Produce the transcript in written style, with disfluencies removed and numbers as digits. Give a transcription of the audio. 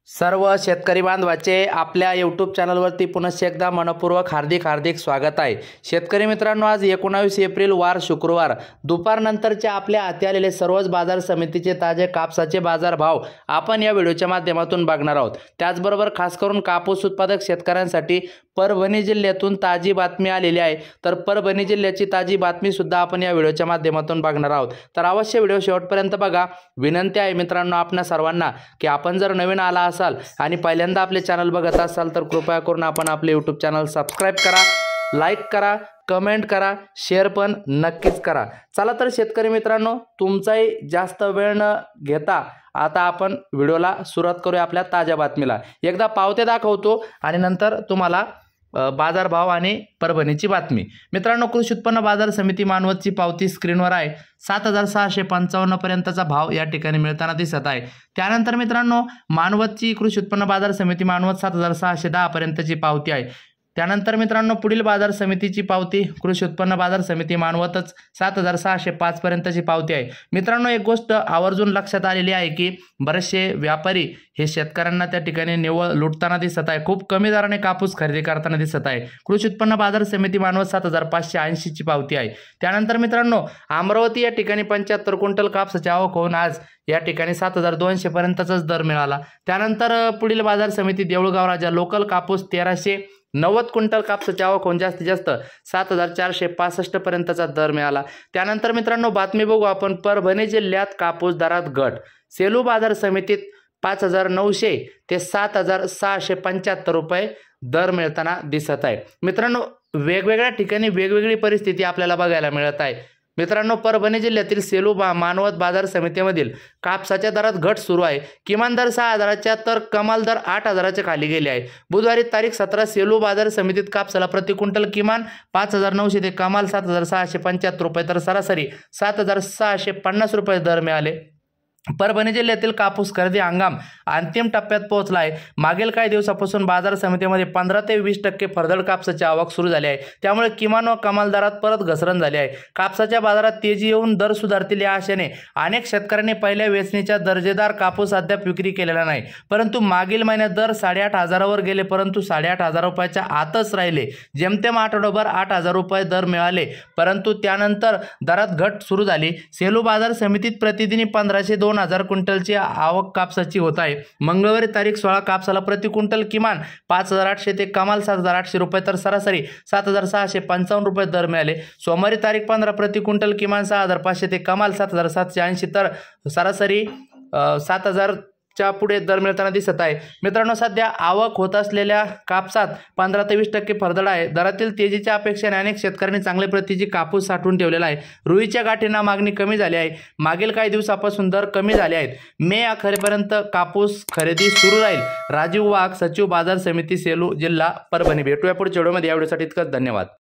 सर्व शेतकरी बांधवाचे आपल्या यूट्यूब चॅनलवरती पुन्हा एकदा मनपूर्वक हार्दिक स्वागत आहे। शेतकरी मित्रांनो, आज 19 एप्रिल वार शुक्रवार दुपारनंतरचे आपल्या हाती आलेले सर्वच बाजार समितीचे ताजे कापसाचे बाजार भाव आपण या व्हिडिओच्या माध्यमातून बघणार आहोत। त्याचबरोबर खास करून कापूस उत्पादक शेतकऱ्यांसाठी परभणी जिल्ह्यातून ताजी बातमी आलेली आहे। तर परभणी जिल्ह्याची ताजी बातमी सुद्धा आपण या व्हिडिओच्या माध्यमातून बघणार आहोत। तर अवश्य व्हिडिओ शेवटपर्यंत बघा। विनंती आहे मित्रांनो आपणा सर्वांना की आपण जर नवीन आला असाल आणि पहिल्यांदा आपले चॅनल बघत असाल तर कृपया करून आपण आपले यूट्यूब चॅनल सबस्क्राइब करा, लाईक करा, कमेंट करा, शेअर पण नक्कीच करा। चला तर शेतकरी मित्रांनो, तुमचाही जास्त वेळ न घेता आता आपण व्हिडिओला सुरुवात करूया आपल्या ताज्या बातमीला। एकदा पावते दाखवतो आणि नंतर तुम्हाला बाजार भाव आणि परभणीची बातमी। मित्रांनो, कृषी उत्पन्न बाजार समिती मानवतची पावती स्क्रीनवर आहे। 7655 पर्यंतचा भाव या ठिकाणी मिळताना दिसत आहे। त्यानंतर मित्रांनो, मानवतची कृषी उत्पन्न बाजार समिती मानवत 7610 पर्यंतची पावती आहे। त्यानंतर मित्रांनो, पुढील बाजार समितीची पावती कृषी उत्पन्न बाजार समिती मानवतच 7605 पर्यंतची पावती आहे। मित्रांनो, एक गोष्ट आवर्जून लक्षात आलेली आहे की बरेचसे व्यापारी हे शेतकऱ्यांना त्या ठिकाणी निव्वळ लुटताना दिसत आहे। खूप कमी दराने कापूस खरेदी करताना दिसत आहे। कृषी उत्पन्न बाजार समिती मानवत 7580 ची पावती आहे। त्यानंतर मित्रांनो, अमरावती या ठिकाणी 75 क्विंटल कापसाची आवक होऊन आज या ठिकाणी 7200 पर्यंतचाच दर मिळाला। त्यानंतर पुढील बाजार समिती देऊळगाव राजा लोकल कापूस 1390 क्विंटल कापसाची आवक होऊन जास्तीत जास्त 7465 पर्यंतचा दर मिळाला। त्यानंतर मित्रांनो, बातमी बघू आपण परभणी जिल्ह्यात कापूस दरात घट। सेलू बाजार समितीत 5900 ते 7675 रुपये दर मिळताना दिसत आहे। मित्रांनो, वेगवेगळ्या ठिकाणी वेगवेगळी परिस्थिती आपल्याला बघायला मिळत आहे। मित्रांनो, परभणी जिल्ह्यातील सेलू मानवत बाजार समितीमधील कापसाच्या दरात घट सुरू आहे। किमान दर 6000च्या तर कमाल दर 8000च्या खाली गेले आहे। बुधवारी तारीख 17 सेलू बाजार समितीत कापसाला प्रति क्विंटल किमान 5900 ते कमाल 7675 रुपये तर सरासरी 7650 रुपये दर मिळाले। परभणी जिल्ह्यातील कापूस खरेदी हंगाम अंतिम टप्प्यात पोहोचला आहे। मागील काही दिवसापासून बाजार समितीमध्ये 15 ते 20% फरदड कापसाची आवक सुरू झाली आहे। त्यामुळे किमान व कमाल दरात परत घसरण झाली आहे। कापसाच्या बाजारात तेजी येऊन दर सुधारतील या आशेने अनेक शेतकऱ्यांनी पहिल्या वेचणीच्या दर्जेदार कापूस अद्याप विक्री केलेला नाही। परंतु मागील महिन्यात दर 8500 वर गेले, परंतु 8500 रुपयाच्या आतच राहिले। जेमतेम आठवडाभर 8000 रुपये दर मिळाले, परंतु त्यानंतर दरात घट सुरू झाली। सेलू बाजार समितीत प्रतिदिनी 1500 ते 2000 क्विंटलची आवक कापसाची होत आहे। मंगळवारी तारीख 16 कापसाला प्रति क्विंटल किमान 5800 ते कमाल 7800 रुपये तर सरासरी 7655 रुपये दर मिळाले। सोमवारी तारीख 15 प्रति क्विंटल किमान 6500 ते कमाल 7780 तर सरासरी 7000 च्या पुढे दर मिळताना दिसत आहे। मित्रांनो, सध्या आवक होत असलेल्या कापसात 15 ते 20% फरदड आहे। दरातील तेजीच्या अपेक्षेने अनेक शेतकऱ्यांनी चांगल्या प्रतीची कापूस साठवून ठेवलेला आहे। रुईच्या गाठींना मागणी कमी झाली आहे। मागील काही दिवसापासून दर कमी झाले आहेत। मे अखेरपर्यंत कापूस खरेदी सुरू राहील। राजीव वाघ, सचिव बाजार समिती, सेलू, जिल्हा परभणी। भेटूया पुढच्या व्हिडिओमध्ये। या व्हिडिओसाठी इतकंच, धन्यवाद।